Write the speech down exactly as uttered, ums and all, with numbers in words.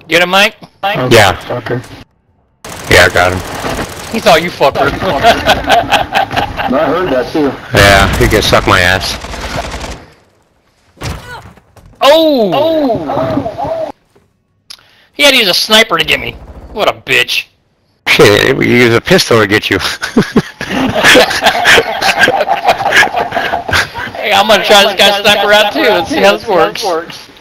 Get him, Mike? Mike? Okay. Yeah. Fucker. Yeah, I got him. He thought you fucker. No, I heard that too. Yeah, he can suck my ass. Oh! Oh! He had to use a sniper to get me. What a bitch. Shit, we use a pistol to get you. Hey, I'm gonna try this guy's sniper out too and see how this works.